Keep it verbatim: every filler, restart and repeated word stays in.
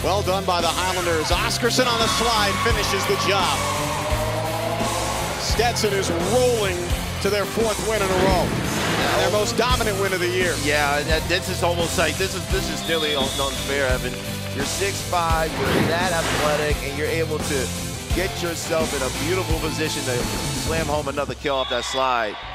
Well done by the Highlanders. Oscarson on the slide finishes the job. Stetson is rolling to their fourth win in a row. And their most dominant win of the year. Yeah, and this is almost like, this is this is nearly unfair, Evan. You're six five, you're that athletic, and you're able to get yourself in a beautiful position to slam home another kill off that slide.